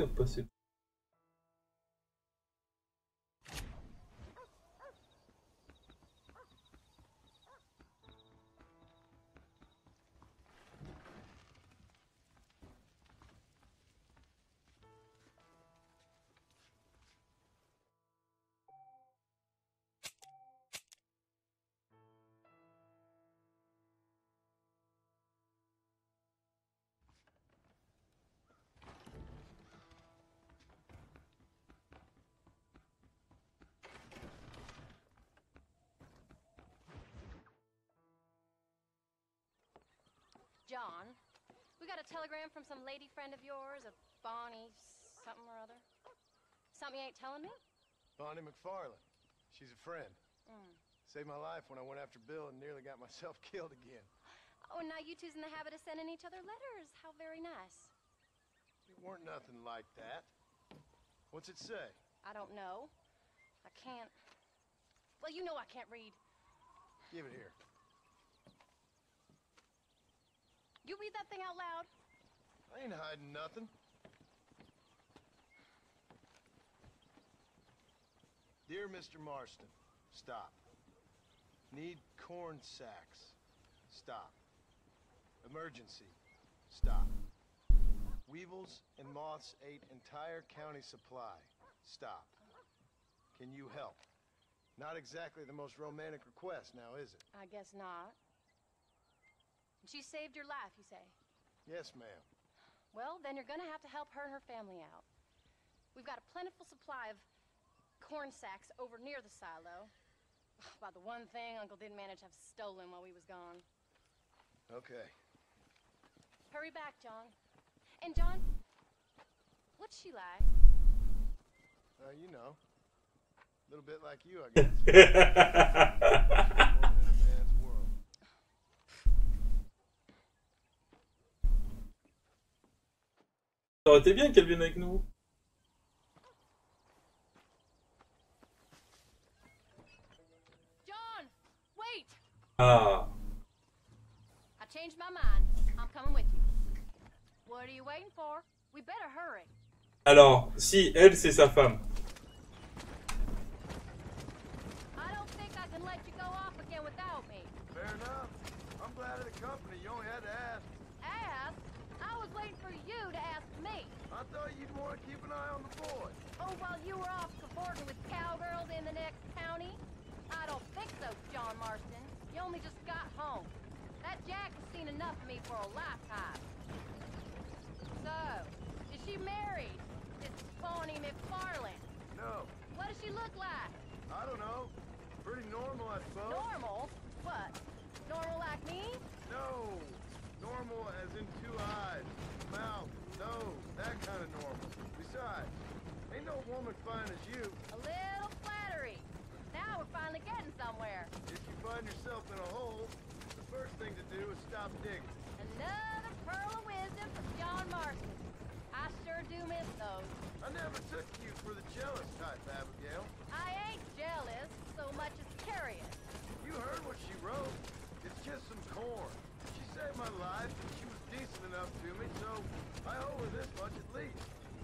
passer. John, we got a telegram from some lady friend of yours, a Bonnie something or other. Something you ain't telling me? Bonnie McFarland. She's a friend. Saved my life when I went after Bill and nearly got myself killed again. Oh, and now you two's in the habit of sending each other letters. How very nice. It weren't nothing like that. What's it say? I don't know. I can't... Well, you know I can't read. Give it here. You read that thing out loud? I ain't hiding nothing. Dear Mr. Marston, stop. Need corn sacks. Stop. Emergency. Stop. Weevils and moths ate entire county supply. Stop. Can you help? Not exactly the most romantic request, now is it? I guess not. She saved your life, you say? Yes, ma'am. Well, then you're gonna have to help her and her family out. We've got a plentiful supply of corn sacks over near the silo. About the one thing Uncle didn't manage to have stolen while we was gone. Okay. Hurry back, John. And John, what's she like? You know. A little bit like you, I guess. Woman in a man's world. Ça aurait été bien qu'elle vienne avec nous. John, wait! Ah. I changed my mind. I'm coming with you. What are you waiting for? We better hurry. Alors, si elle, c'est sa femme. I don't think I can let you go off again without me. Fair enough. I'm glad of the company. You only had to ask. Ask? I was waiting for you to ask me. I thought you'd want to keep an eye on the boy. Oh, while you were off cavorting with cowgirls in the next county? I don't think so, John Marston. You only just got home. That Jack has seen enough of me for a lifetime. So, is she married? This Bonnie McFarland? No. What does she look like? I don't know. Pretty normal, I suppose. Normal? What? Normal like me? No. Normal as in two eyes, mouth, nose, that kind of normal. Besides, ain't no woman fine as you. A little flattery. Now we're finally getting somewhere. If you find yourself in a hole, the first thing to do is stop digging. Another pearl of wisdom from John Marston. I sure do miss those. I never took you for the jealous type, Abigail. I ain't jealous so much as curious. You heard what she wrote. It's just some corn. She saved my life, and she was decent enough to me, so I owe her this much at least.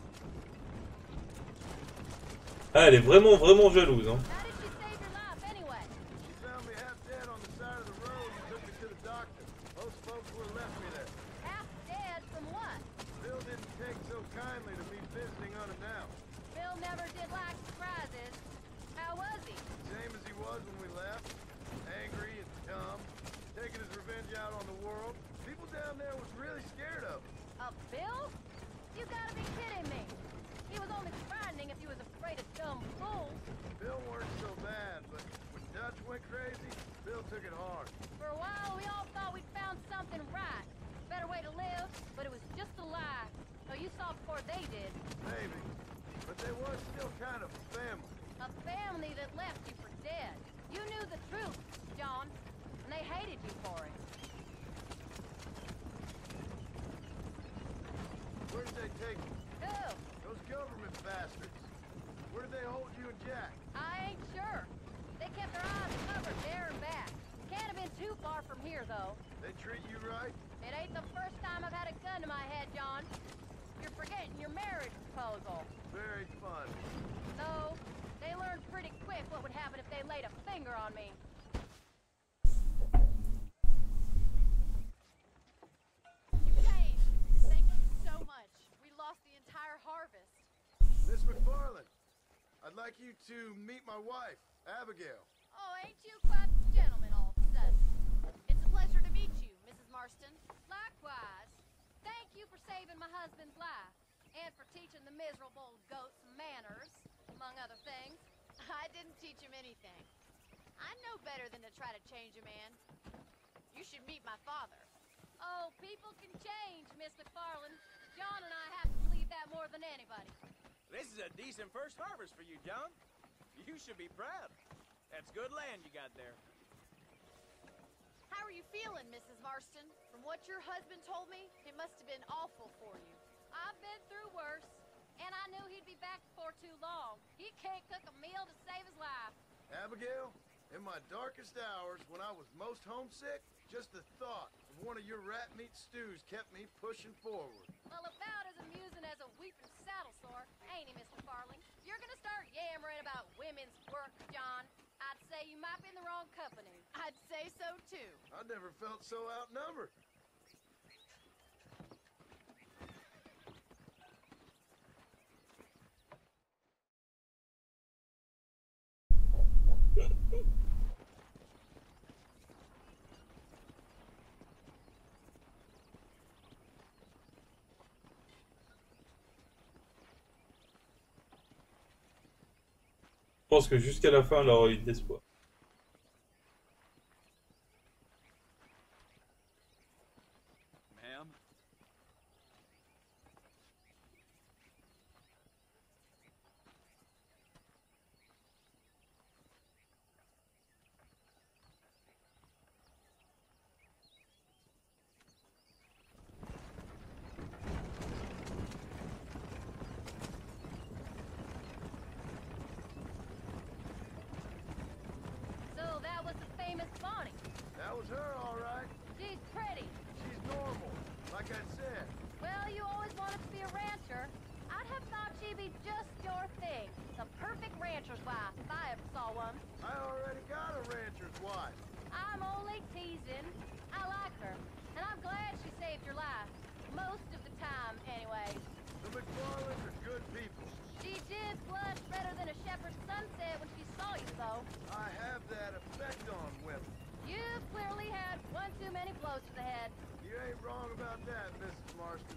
Ah, elle est vraiment, vraiment jalouse, hein. How did she save your life anyway? She found me half dead on the side of the road and took me to the doctor. Most folks would have left me there. Half dead from what? Bill didn't take so kindly to me visiting unannounced. Bill never did like surprises. How was he? Same as he was when we left. Angry and dumb. Taking his revenge out on the world. People down there was really scared of him. Of Bill? You gotta be kidding me. He was only frightening if he was afraid of dumb fools. Bill weren't so bad, but when Dutch went crazy, Bill took it hard. For a while, we all thought we'd found something right. Better way to live, but it was just a lie. So you saw before they did. Maybe. But they was still kind of family. A family that left you for dead. You knew the truth, John, and they hated you for it. Where did they take you? Who? Those government bastards. Where did they hold you and Jack? I ain't sure. They kept their eyes covered there and back. Can't have been too far from here, though. They treat you right? It ain't the first time I've had a gun to my head, John. You're forgetting your marriage proposal. finger on me. You came. Thank you so much. We lost the entire harvest. Miss McFarland, I'd like you to meet my wife, Abigail. Oh, ain't you quite the gentleman all of a sudden? It's a pleasure to meet you, Mrs. Marston. Likewise. Thank you for saving my husband's life. And for teaching the miserable goat some manners, among other things. I didn't teach him anything. I'm no better than to try to change a man. You should meet my father. Oh, people can change, Miss McFarland. John and I have to believe that more than anybody. This is a decent first harvest for you, John. You should be proud. That's good land you got there. How are you feeling, Mrs. Marston? From what your husband told me, it must have been awful for you. I've been through worse, and I knew he'd be back before too long. He can't cook a meal to save his life. Abigail, in my darkest hours when I was most homesick, just the thought of one of your rat meat stews kept me pushing forward. Well, about as amusing as a weeping saddle sore, ain't he, Mr. Farling? You're gonna start yammering about women's work, John. I'd say you might be in the wrong company. I'd say so, too. I never felt so outnumbered. Je pense que jusqu'à la fin, elle aura eu d'espoir. Ma'am? So that was the famous Bonnie. That was her, all right. She's pretty. She's normal, like I said. Well, you always wanted to be a rancher. I'd have thought she'd be just your thing. The perfect rancher's wife, if I ever saw one. I already got a rancher's wife. I'm only teasing. I like her, and I'm glad she saved your life. Most of the time, anyway. The McFarlands are good people. She did blush better than a shepherd's sunset when she saw you, though. I have that effect on women. You've clearly had one too many blows to the head. You ain't wrong about that, Mrs. Marston.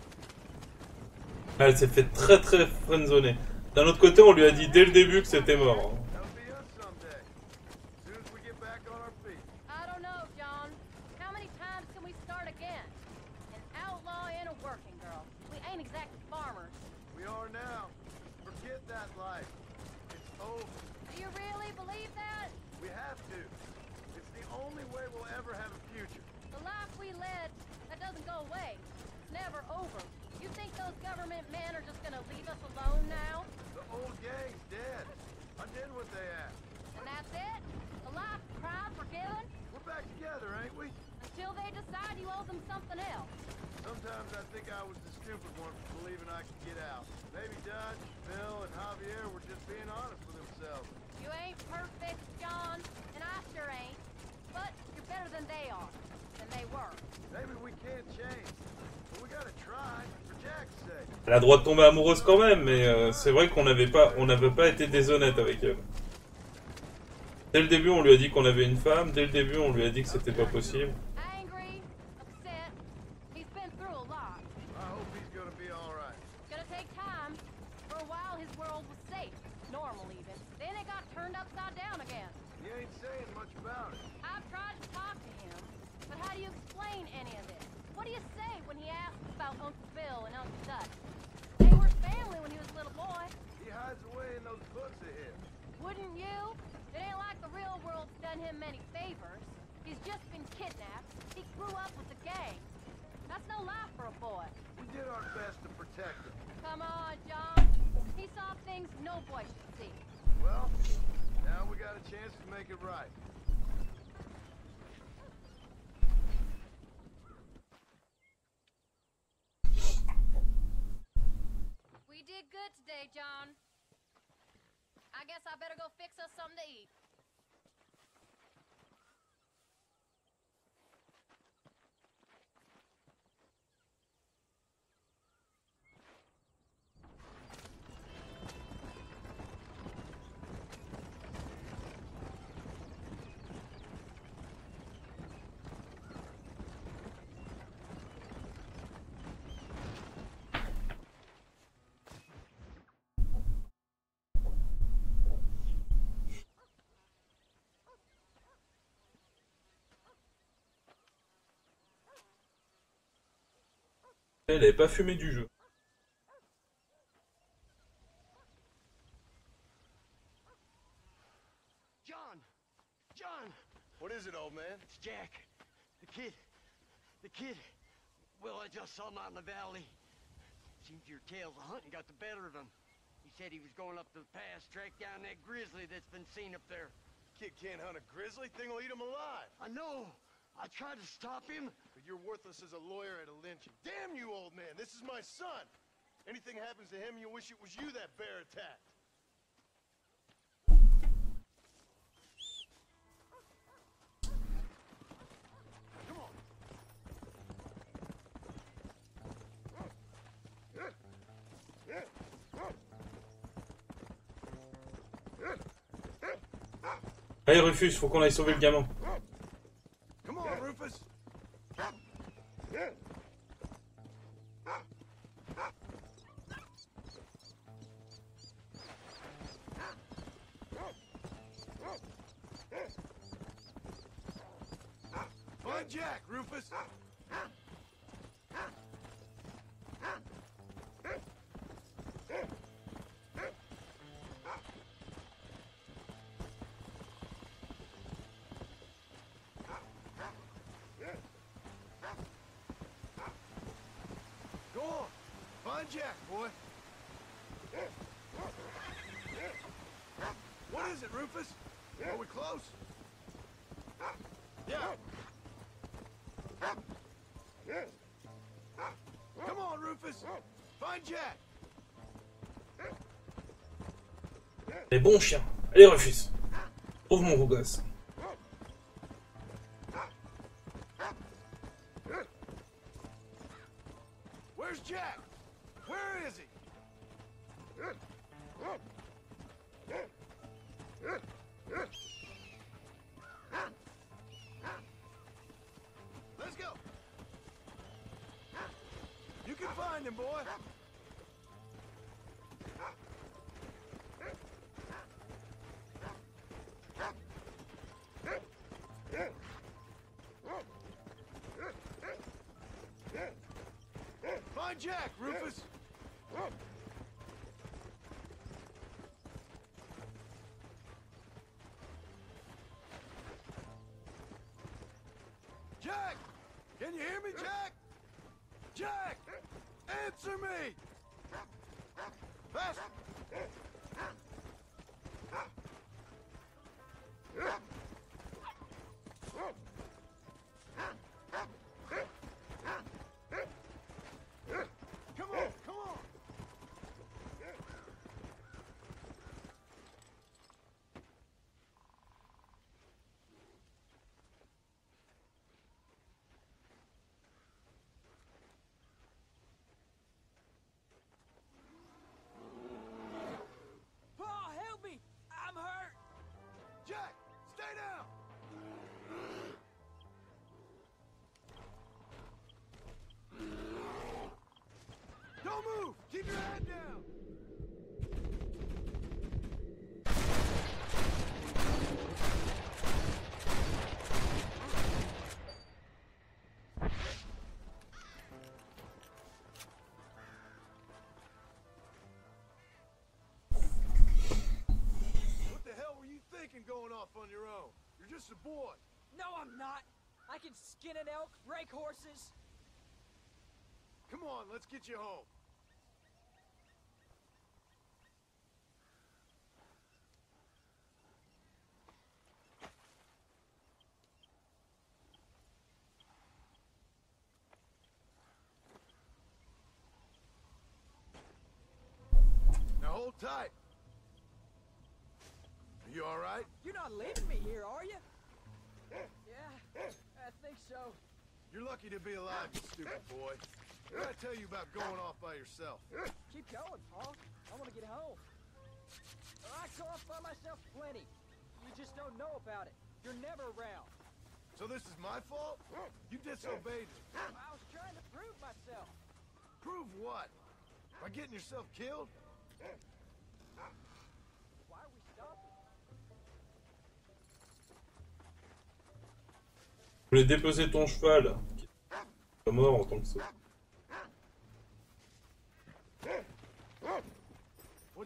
Elle s'est fait très très friendzoner. D'un autre côté, on lui a dit dès le début que c'était mort. That'll be us someday. As soon as we get back on our feet. I don't know, John. How many times can we start again? An outlaw and a working girl. We ain't exactly farmers. We are now. Forget that life. It's over. Do you really believe that? We have to. It's the only way we'll ever have a future. The life we led, that doesn't go away. It's never over. You think those government men are just gonna leave us alone now? The old gang's dead. I did what they asked. And that's it? A life cried forgiven? We're back together, ain't we? Until they decide you owe them something else. Sometimes I think I was the stupid one for believing I could get out. Maybe Dutch, Bill, and Javier were just being honest with themselves. You ain't perfect, John, and I sure ain't. But you're better than they are. Than they were. Maybe we can't change. But we gotta try, for Jack's sake. Elle a le droit de tomber amoureuse quand même, mais c'est vrai qu'on n'avait pas été déshonnête avec elle. Dès le début, on lui a dit qu'on avait une femme. Dès le début, on lui a dit que c'était pas possible. Angry, upset. He's been through a lot. I hope he's gonna be alright. Gonna take time. For a while, his world was safe. Normal, even. Then it got turned upside down again. He ain't saying much about it. I've tried to talk to him, but how do you explain any of this? What do you say when he asks about Uncle Bill and Uncle Dutch? They were family when he was a little boy. He hides away in those books of his. Wouldn't you? It ain't like the real world's done him many favors. He's just been kidnapped. He grew up with the gang. That's no life for a boy. We did our best to protect him. Come on, John. He saw things no boy should see. Well, now we got a chance to make it right. We did good today, John. I guess I better go fix us something to eat. Elle avait pas fumé du jeu. John! What is it, old man? It's Jack. The kid. Well, I just saw him out in the valley. Seems your tales of hunting got the better of him. He said he was going up to the pass, track down that grizzly that's been seen up there. Kid can't hunt a grizzly. Thing will eat him alive. I know. I tried to stop him. But you're worthless as a lawyer at a lynching. Damn you, old man. This is my son. Anything happens to him, you'll wish it was you that bear attacked. Allez Rufus, faut qu'on aille sauver le gamin. Come on, Rufus. Find Jack, Rufus. Go on. Find Jack, boy. What is it, Rufus? Are we close? Yeah. Come on, Rufus. Find Jack. Les bons chiens. Allez Rufus. Trouve mon beau gosse. Where's Jack? Where is he? Let's go. You can find him, boy. Find Jack, Rufus. Jack! Can you hear me, Jack? Jack! Answer me! Faster! Come on, come on! Paul, help me! I'm hurt! Jack, stay down! Don't move! Keep your head down! What the hell were you thinking going off on your own? You're just a boy. No, I'm not! I can skin an elk, rake horses. Come on, let's get you home. Now hold tight. Are you all right? You're not leaving me here, are you? Yeah, I think so. You're lucky to be alive, you stupid boy. What did I tell you about going off by yourself? Keep going, Paul. I want to get home. I go off by myself plenty. You just don't know about it. You're never around. So this is my fault? You disobeyed me. I was trying to prove myself. Prove what? By getting yourself killed? Why are we stopping? Je voulais dépecer ton cheval. Qui est mort en tant que saut.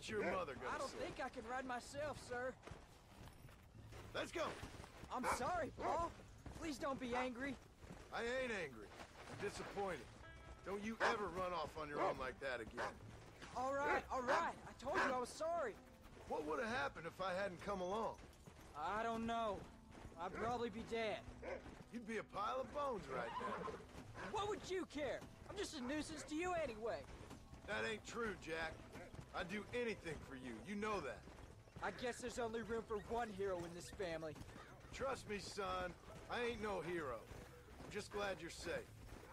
What's your mother I gonna don't say? think I can ride myself, sir. Let's go. I'm sorry, Paul. Please don't be angry. I ain't angry. I'm disappointed. Don't you ever run off on your own like that again. All right. I told you I was sorry. What would have happened if I hadn't come along? I don't know. I'd probably be dead. You'd be a pile of bones right now. What would you care? I'm just a nuisance to you anyway. That ain't true, Jack. I'd do anything for you. You know that. I guess there's only room for one hero in this family. Trust me, son. I ain't no hero. I'm just glad you're safe.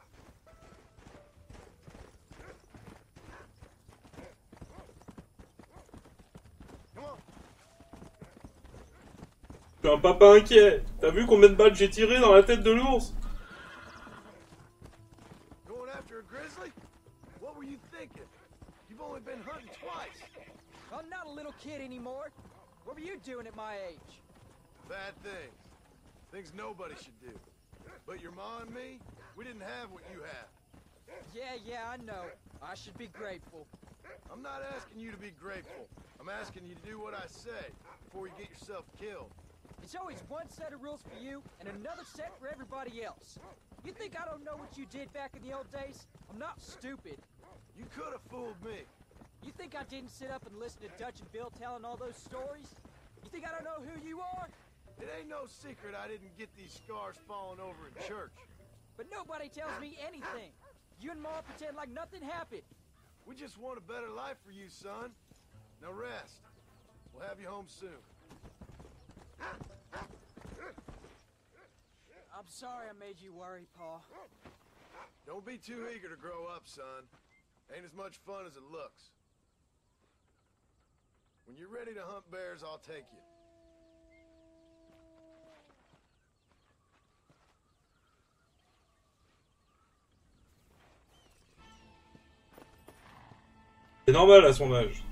Come on. Je suis un papa inquiet. T'as vu combien de balles j'ai tiré dans la tête de l'ours? Going after a grizzly? What were you thinking? You've only been hunting twice. I'm not a little kid anymore. What were you doing at my age? Bad things. Things nobody should do. But your ma and me, we didn't have what you have. Yeah, I know. I should be grateful. I'm not asking you to be grateful. I'm asking you to do what I say before you get yourself killed. It's always one set of rules for you and another set for everybody else. You think I don't know what you did back in the old days? I'm not stupid. You could have fooled me. You think I didn't sit up and listen to Dutch and Bill telling all those stories? You think I don't know who you are? It ain't no secret I didn't get these scars falling over in church. But nobody tells me anything. You and Ma pretend like nothing happened. We just want a better life for you, son. Now rest. We'll have you home soon. I'm sorry I made you worry, Pa. Don't be too eager to grow up, son. Ain't as much fun as it looks. When you're ready to hunt bears, I'll take you. C'est normal à son âge.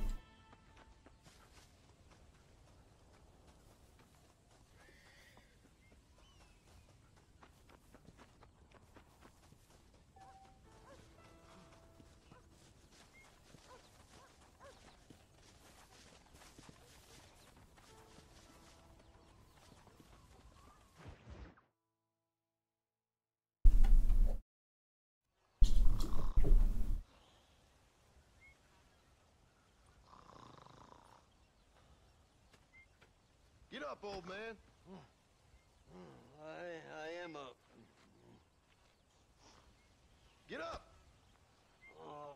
Get up, old man. I am up. Get up. Oh.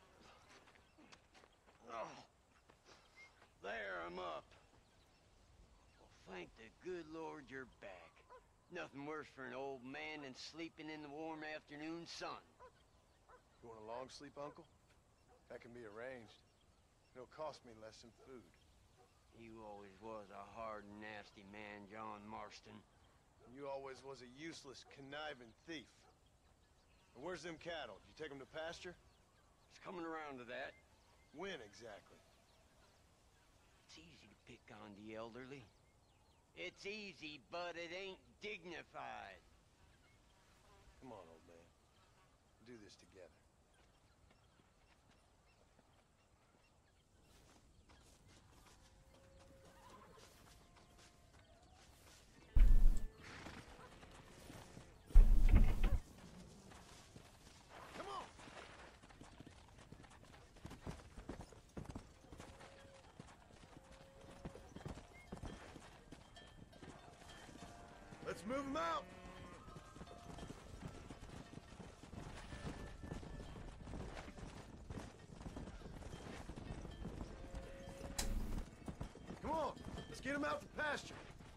Oh. There, I'm up. Well, thank the good Lord you're back. Nothing worse for an old man than sleeping in the warm afternoon sun. You want a long sleep, Uncle? That can be arranged. It'll cost me less than food. You always was a hard and nasty man, John Marston. You always was a useless, conniving thief. And where's them cattle? Did you take them to pasture? It's coming around to that. When exactly? It's easy to pick on the elderly. It's easy, but it ain't dignified. Come on, old man. We'll do this together. Come on! Let's move them out! Come on, let's get them out to pasture.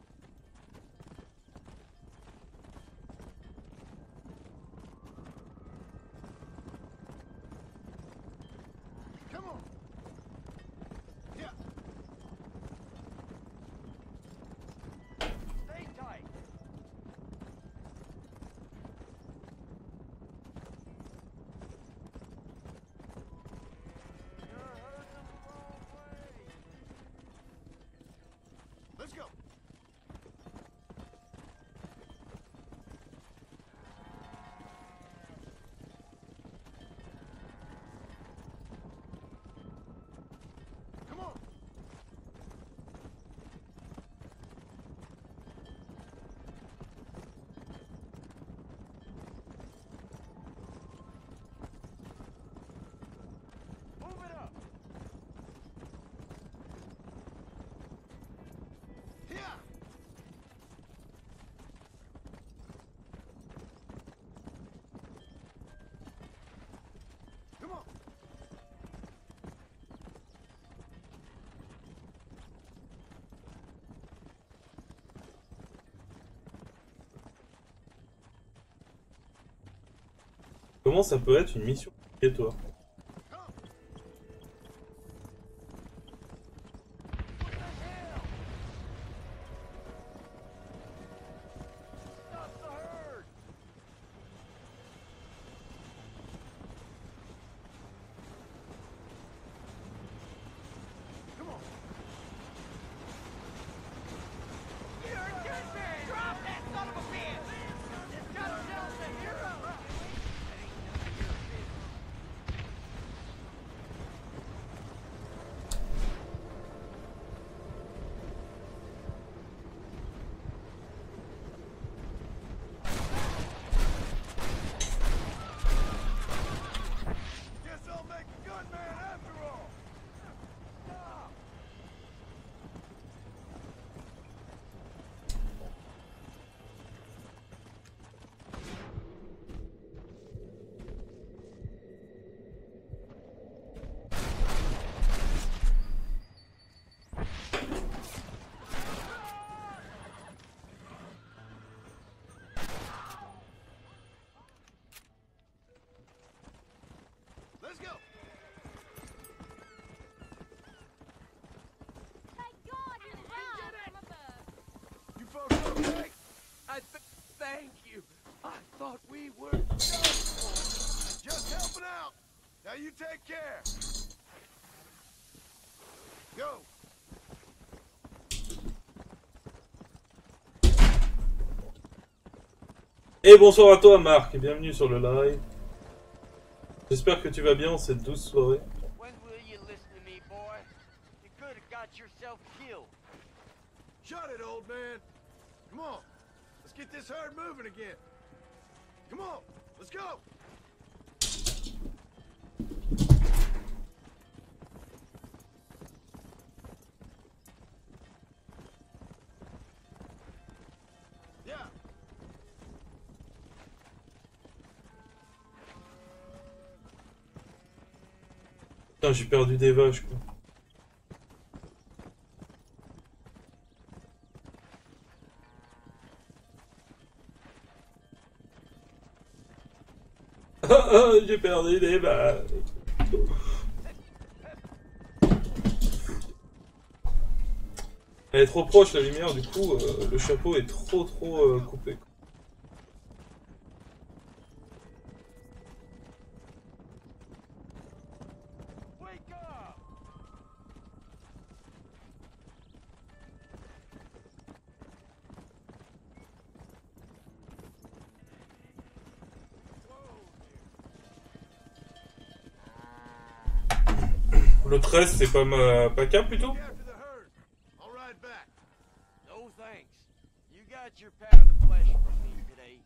Come on. Yeah. Stay tight. Let's go. Comment ça peut être une mission obligatoire? Let's go. Thank God you arrived from above. You folks okay? Thank you. I thought we were done for. Just helping out. Now you take care. Go. Et bonsoir à toi Marc, et bienvenue sur le live. J'espère que tu vas bien en cette douce soirée. When will you listen to me, boy? You could have got yourself killed. Shut it, old man. Come on. Let's get this herd moving again. Come on. Let's go. Yeah. Putain, j'ai perdu des vaches quoi. J'ai perdu des vaches. Elle est trop proche la lumière, du coup le chapeau est trop coupé. Wake up! Le 13 c'est pas ma PACA plutôt? After the herd. I'll ride back. No thanks. You got your pound of flesh from me today.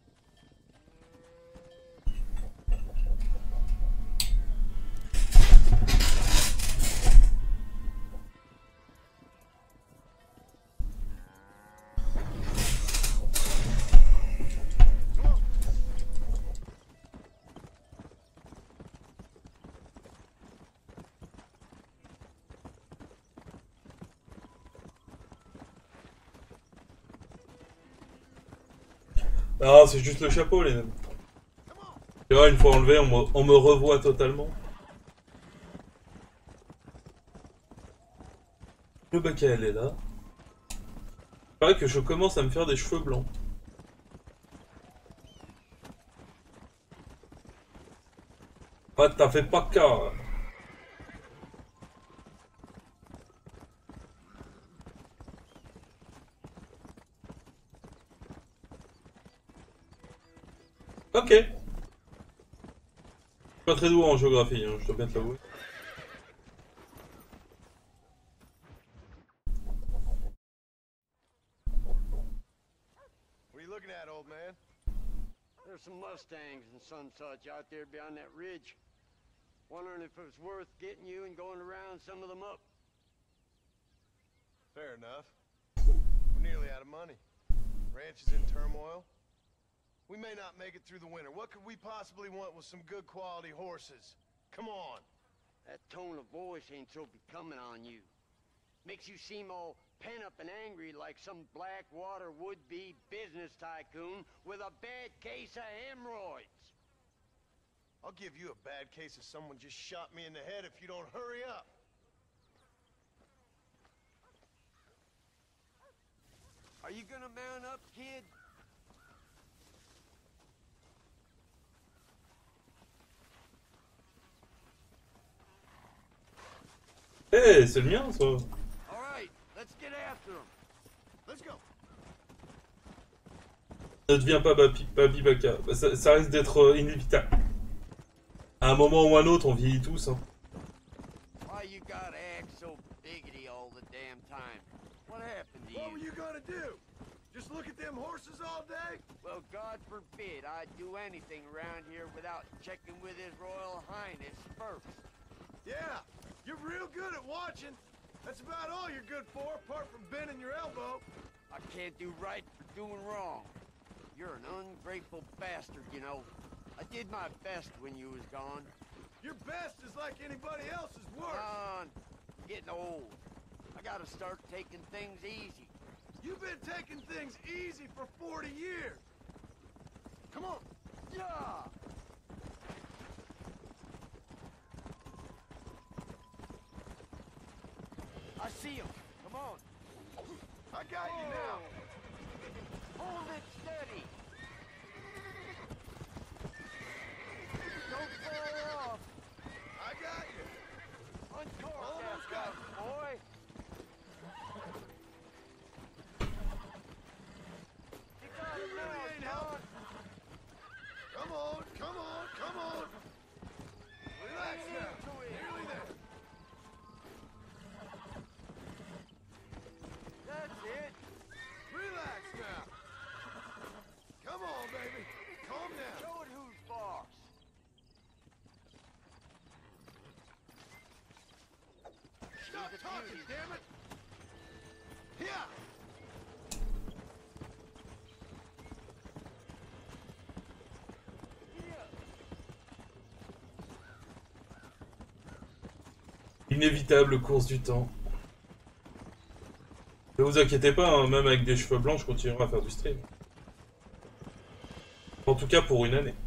Ah, c'est juste le chapeau, les nains. Tu vois, une fois enlevé, on me revoit totalement. Le bac à elle est là. Il paraît que je commence à me faire des cheveux blancs. Ah, t'as fait pas cas. Ok. Pas très doué en géographie, hein, je dois bien te l'avouer. What are you looking at, old man? There's some Mustangs and some such out there beyond that ridge. Wondering if it was worth getting you and going around some of them up. Fair enough. We're nearly out of money. Ranch is in turmoil. We may not make it through the winter. What could we possibly want with some good quality horses? Come on. That tone of voice ain't so becoming on you. Makes you seem all pent up and angry like some Blackwater would-be business tycoon with a bad case of hemorrhoids. I'll give you a bad case of someone just shot me in the head if you don't hurry up. Are you gonna mount up, kid? Eh, c'est le mien, ça. All right, let's get after him. Let's go. Ne deviens pas Babi Baka. Bah, ça risque d'être inévitable. À un moment ou un autre, on vieillit tous. Hein. Why you gotta act so biggity all the damn time? What happened to What were you? you gonna do? Just look at them horses all day? Well, God forbid I'd do anything around here without checking with His Royal Highness first. Yeah, you're real good at watching. That's about all you're good for, apart from bending your elbow. I can't do right for doing wrong. You're an ungrateful bastard, you know. I did my best when you was gone. Your best is like anybody else's worst. Come on, I'm getting old. I gotta start taking things easy. You've been taking things easy for 40 years. Come on. Yeah! I see him. Come on. I got you now. Hold it steady. Don't fall off. I got you. Uncork Almost that got stuff, boy. You got You it really now, ain't John. helping. Come on, come on, come on. Relax Lean now. into it. Nearly there. That's it. Relax now. Come on, baby. Calm down. Show it who's boss. Stop She's a talking, beauty. damn it. Here. Inévitable course du temps. Ne vous inquiétez pas, hein, même avec des cheveux blancs, je continuerai à faire du stream. En tout cas pour une année.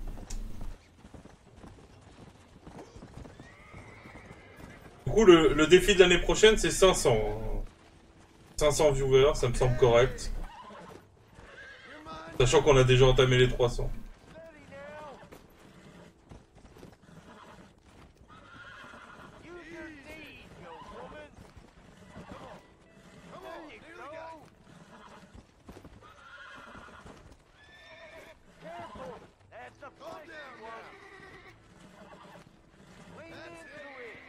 Du coup, le défi de l'année prochaine, c'est 500. Hein. 500 viewers, ça me semble correct. You're mine. Sachant qu'on a déjà entamé les 300. Steady now. Use your knees, you woman. Come There on. you Nearly got go. you. Careful. That's a Calm feisty down one. now. Lean That's into it. it.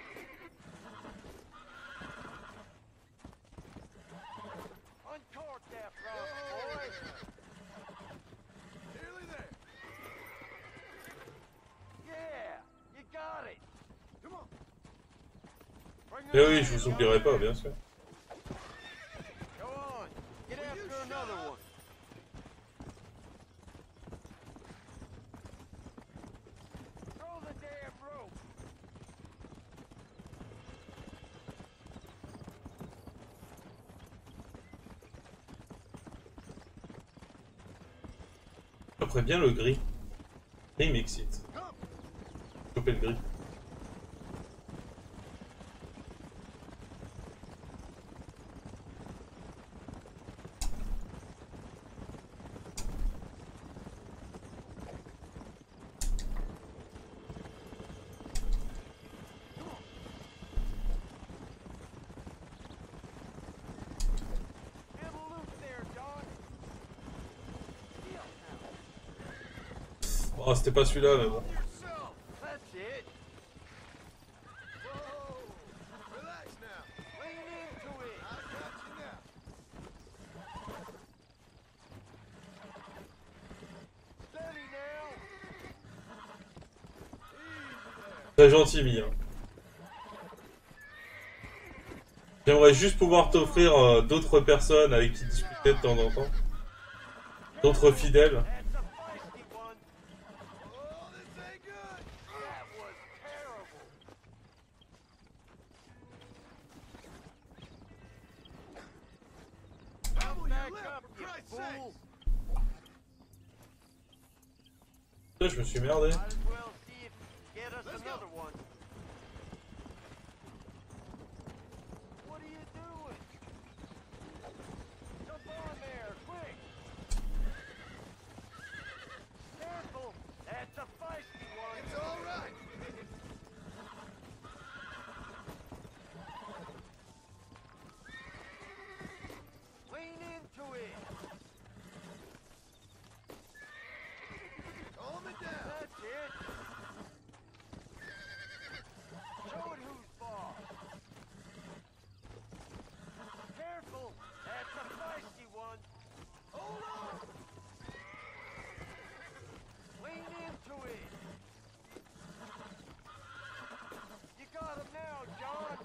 Uncork that front, boy. Nearly there. Yeah, you got it. Come on. Bring Eh it oui, on, je vous John. oublierai pas, bien sûr. Go on. Get Will you after shut another up? one. Throw the damn rope. Après bien le gris. Il m'excite. Come. Choper le gris. Get a loop there, John. Deal now. Oh, c'était pas celui-là, mais bon. Yourself. That's it. Whoa. Relax now. Lean into it. I got you now. Steady now. Easy there. Très gentil, Mia. J'aimerais juste pouvoir t'offrir d'autres personnes avec qui discuter de temps en temps. D'autres fidèles. That's a feisty one. Oh, this ain't good. That was terrible. Double your Back lip, up, for you Christ's fool. sake. Là, je me suis merdé. Might as well see if get us Let's go. another one. What are you doing? Jump on there, quick! Careful! That's a feisty one! It's all right. Lean into it! Calm it down. That's it! Show it who's boss! Careful! That's a feisty one! Hold on. Lean into it! You got him now, John!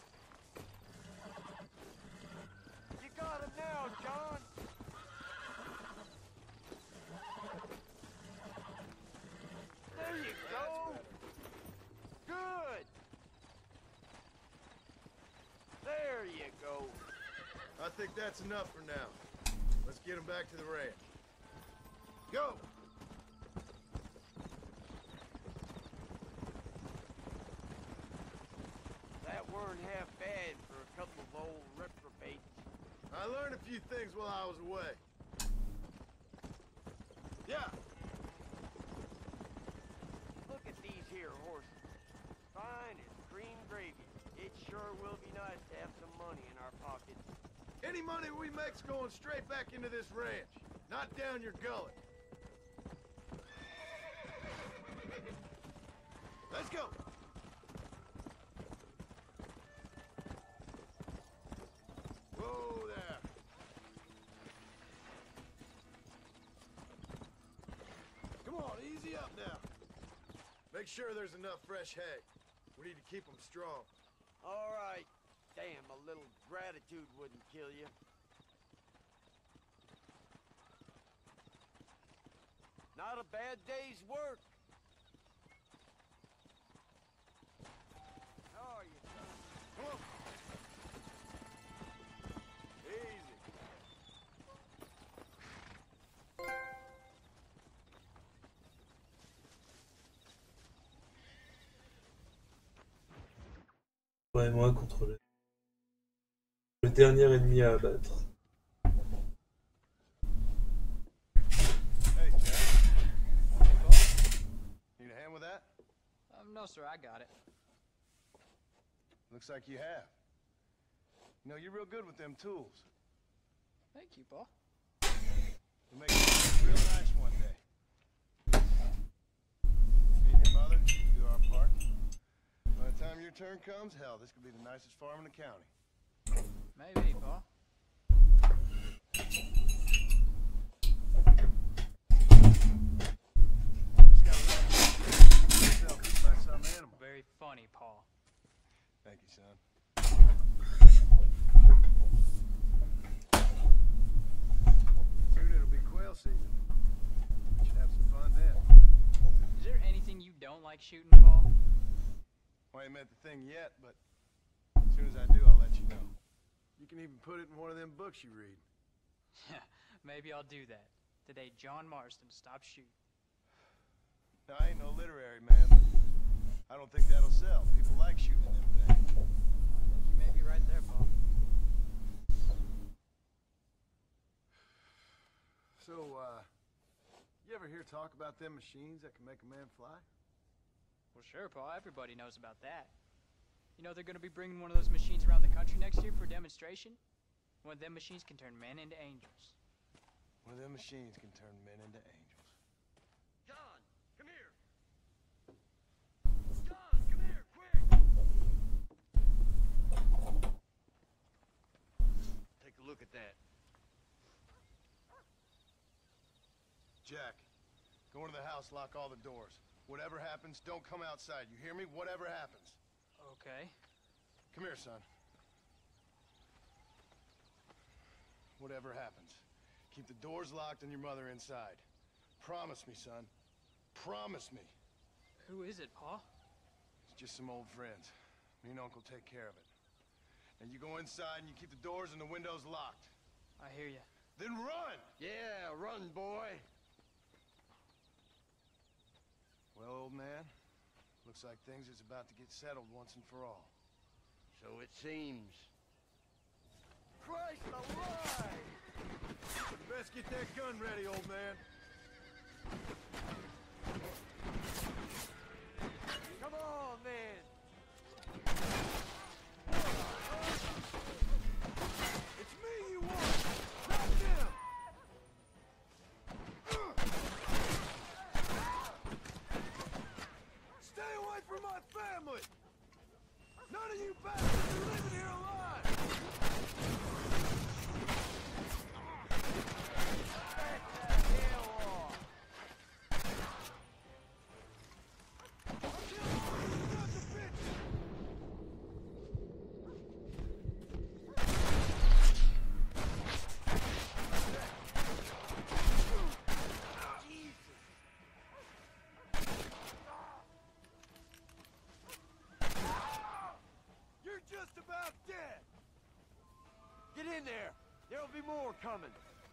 You got him now, John! There you go! Good! There you go! I think that's enough for now. Let's get him back to the ranch. Go! That weren't half bad for a couple of old reprobates. I learned a few things while I was away. Yeah, Look at these here horses. Fine as green gravy. It sure will be nice to have some money in our pockets. any money we make's going straight back into this ranch, not down your gullet. Let's go! Whoa there! Come on, easy up now. Make sure there's enough fresh hay. We need to keep them strong. All right. Damn, a little gratitude wouldn't kill you. Not a bad day's work. How are you, son? Come on. Easy. Ouais, moi contre le dernier ennemi à abattre. Hey, Jack. Need a hand with that? No, sir, I got it. Looks like you have. You know, you're real good with them tools. Thank you, Paul. You'll make it real nice one day. Me and your mother do our part. By the time your turn comes, hell, this could be the nicest farm in the county. Maybe, Paul. Just gotta let yourself eat by some animal. Very funny, Paul. Thank you, son. Soon it'll be quail season. Should have some fun then. Is there anything you don't like shooting, Paul? Well, I ain't met the thing yet, but as soon as I do, I'll let you know. You can even put it in one of them books you read. Maybe I'll do that. Today, John Marston stopped shooting. Now, I ain't no literary man, but I don't think that'll sell. People like shooting them things. You may be right there, Paul. So, you ever hear talk about them machines that can make a man fly? Well, sure, Paul. Everybody knows about that. You know they're going to be bringing one of those machines around the country next year for a demonstration? One of them machines can turn men into angels. One of them machines can turn men into angels. John, come here. John, come here, quick. Take a look at that. Jack, go into the house, lock all the doors. Whatever happens, don't come outside. You hear me? Whatever happens. Okay. Come here, son. Whatever happens, keep the doors locked and your mother inside. Promise me, son. Promise me. Who is it, Paul? It's just some old friends. Me and Uncle take care of it. And you go inside and you keep the doors and the windows locked. I hear you. Then run! Yeah, run, boy. Well, old man, Looks like things is about to get settled once and for all. So it seems. Christ alive! Best get that gun ready, old man. Come on, man! It's me you want! Not them! Stay away from my family! None of you bastards are living here alive! You're just about dead! Get in there! There'll be more coming!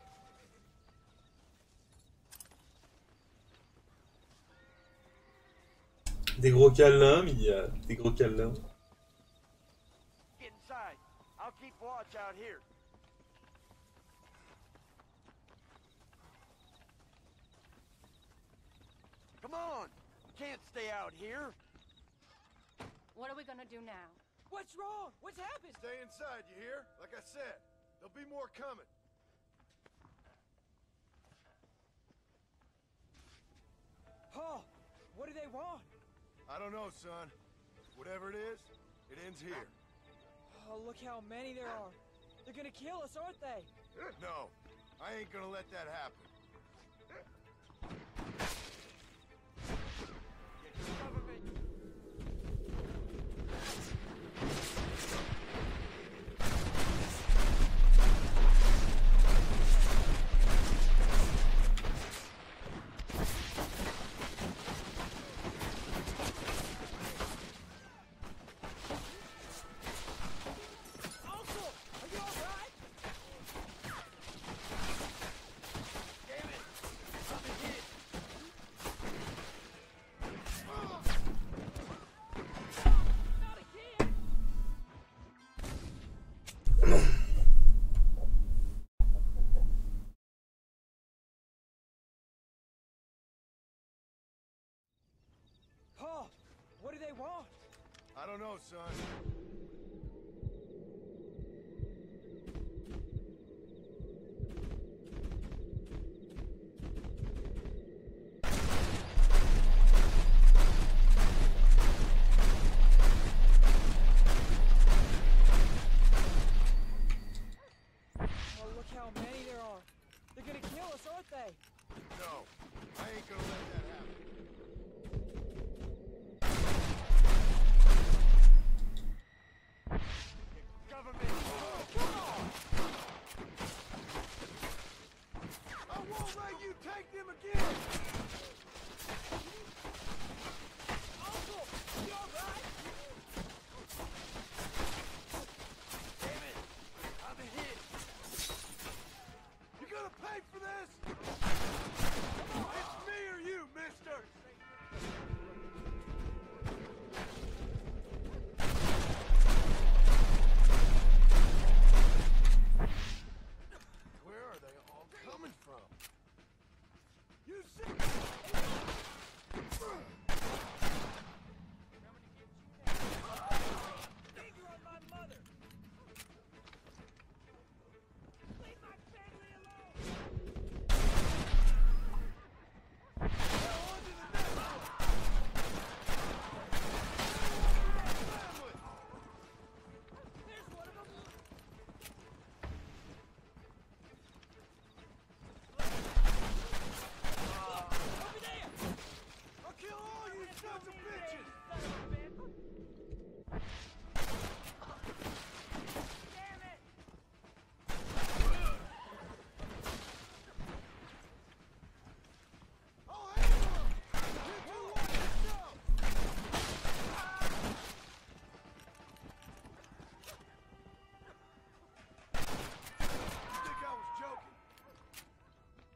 Des gros câlins, Mia. Des gros câlins. Get inside. I'll keep watch out here. Come on! Can't stay out here. What are we gonna do now? What's wrong? What's happened? Stay inside, you hear? Like I said, there'll be more coming. Paul, what do they want? I don't know, son. Whatever it is, it ends here. Oh, look how many there are. They're gonna kill us, aren't they? No, I ain't gonna let that happen. Cover me. Uncle, are you all right? Damn it! I'm hit. Not again! Paul, what do they want? I don't know, son. Oh, look how many there are. They're gonna kill us, aren't they? No, I ain't gonna let that happen. Cover me. I won't let you take them again! Uncle, you all right? Damn it! I'm hit. You gonna pay for this? It's me or you, mister! Where are they all coming from? You see? Finger on my mother! Leave my family alone! There's one of them! Over there! I'll kill all you sons of bitches! Son of a bitch! Damn it! I'll handle them! You two watch yourself! You think I was joking?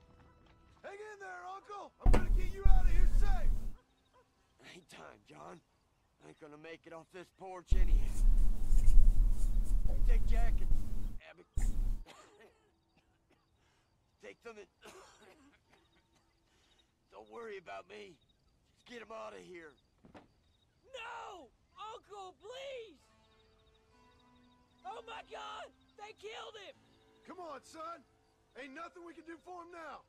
Hang in there, Uncle! I'm gonna get you out of here safe! Ain't time, John. ain't gonna make it off this porch anyhow. Take Jack and Abby. Take them and... Don't worry about me. Just get him out of here. No! Uncle, please! Oh my God! They killed him! Come on, son. Ain't nothing we can do for him now.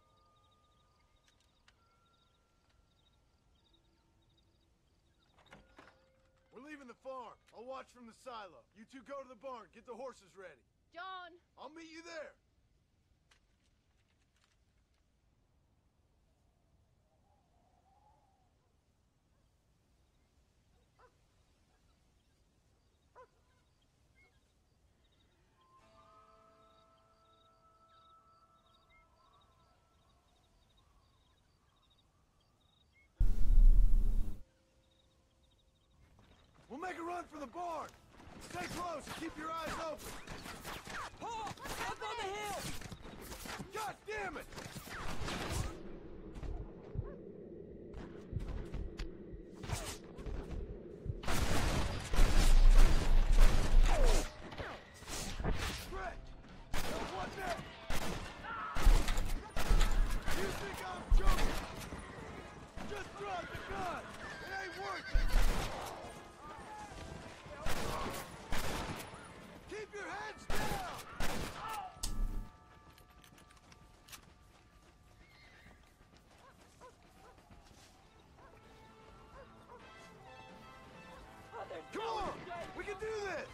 We're leaving the farm. I'll watch from the silo. You two go to the barn. Get the horses ready. John, I'll meet you there. We'll make a run for the barn. Stay close and keep your eyes open. Paul! Up on the hill! God damn it! Greg! What next? You think I'm joking? Just drop the gun! It ain't worth it! Keep your heads down! Come on! We can do this!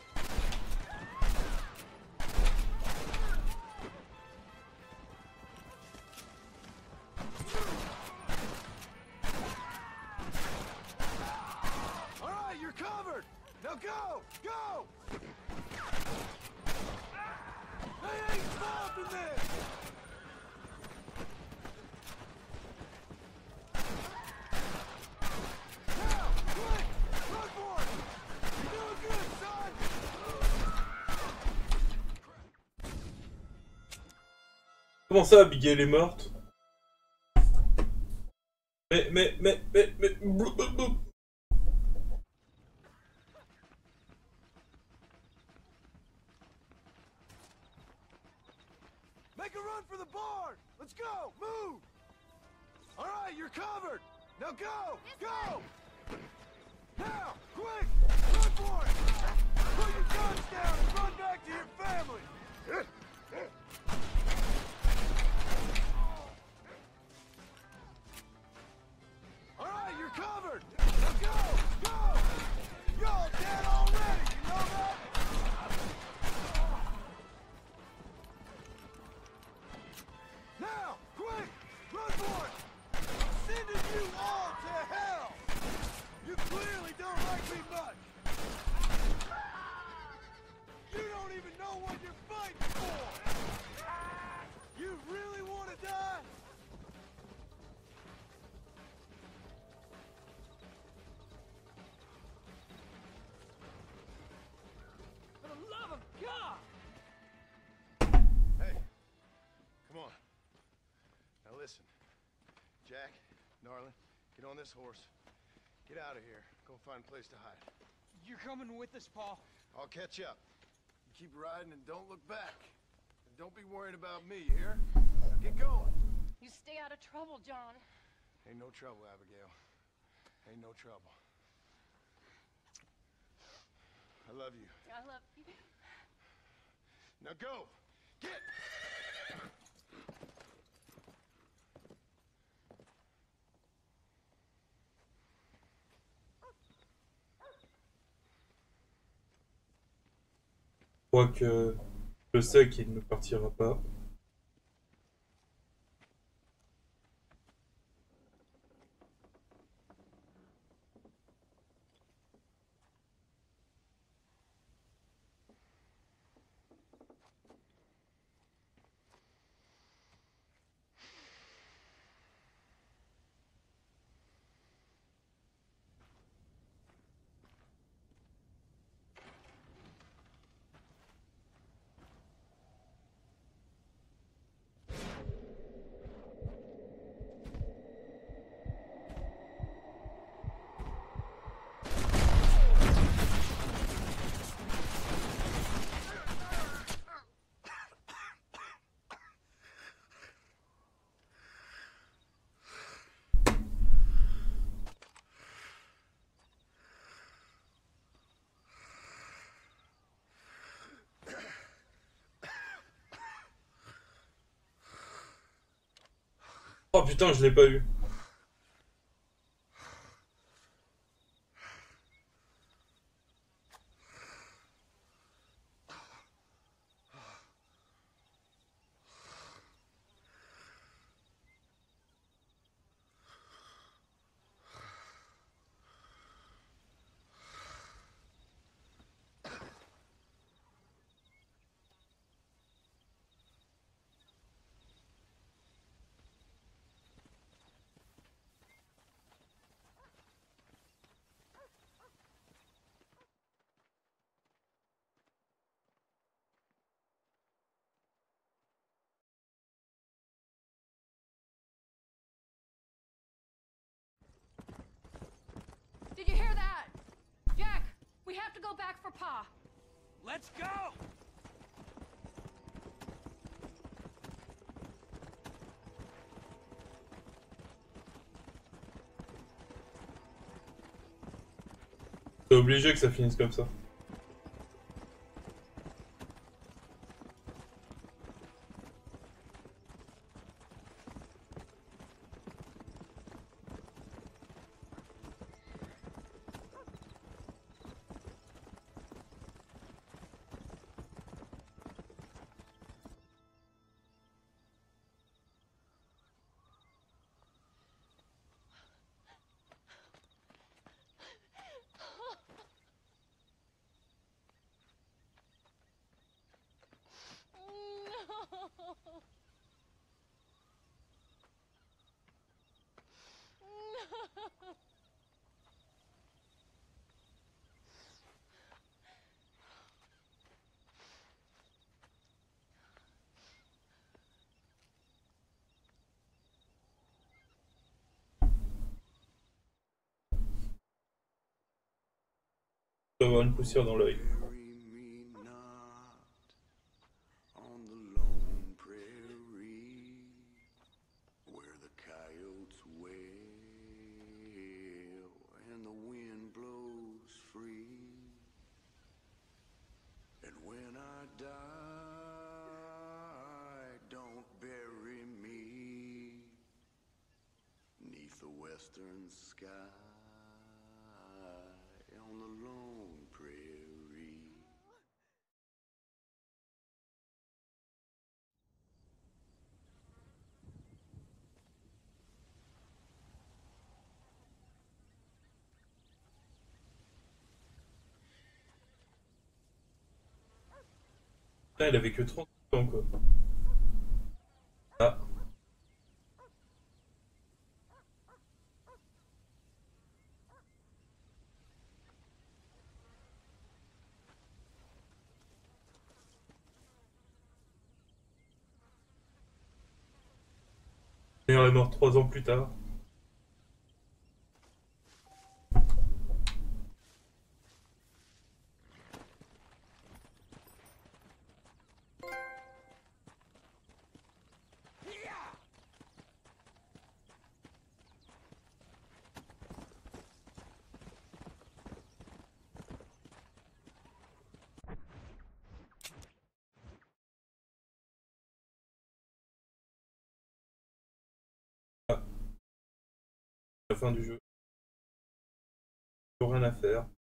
All right, you're covered! Now go! Go! They ain't involved in this! Now, quick! Run for it! You're doing good, son! Comment ça, Abigail est morte? Mais... Make a run for the barn! Let's go! Move! All right, you're covered! Now go! Go! Now! Quick! Run for it! Put your guns down and run back to your family! All right, you're covered! Now go! Go! Y'all dead already, you know that? Now! Quick! Run for it! I'm sending you all to hell! You clearly don't like me much! You don't even know what you're fighting for! You really want to die? For the love of God! Hey, come on. Now listen. Jack, Narlin, get on this horse. Get out of here. Go find a place to hide. You're coming with us, Paul. I'll catch up. You keep riding and don't look back. And don't be worried about me, you hear? Now get going. You stay out of trouble, John. Ain't no trouble, Abigail. Ain't no trouble. I love you. I love you. Now go! Get! Je crois que je sais qu'il ne partira pas. Oh putain, je l'ai pas eu. Did you hear that? Jack, we have to go back for Pa. Let's go! C'est obligé que ça finisse comme ça. Je dois avoir une poussière dans l'œil. Bury me not on the lone prairie where the coyotes wail and the wind blows free. And when I die, don't bury me 'neath the western sky on the lone prairie. Là, il avait que 30 ans, quoi. Ah. Mère est mort 3 ans plus tard. La fin du jeu. Plus rien à faire.